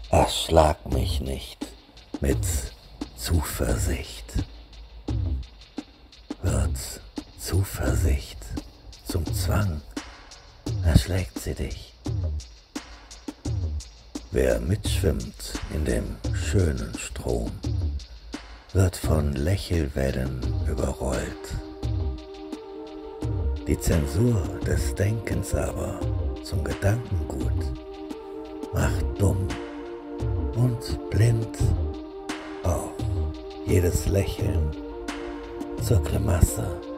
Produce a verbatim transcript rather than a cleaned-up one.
Erschlag mich nicht mit Zuversicht. Wird Zuversicht zum Zwang, erschlägt sie dich. Wer mitschwimmt in dem schönen Strom, wird von Lächelwellen überrollt. Die Zensur des Denkens aber zum Gedankengut macht dumm und blind auch jedes Lächeln zur Grimasse.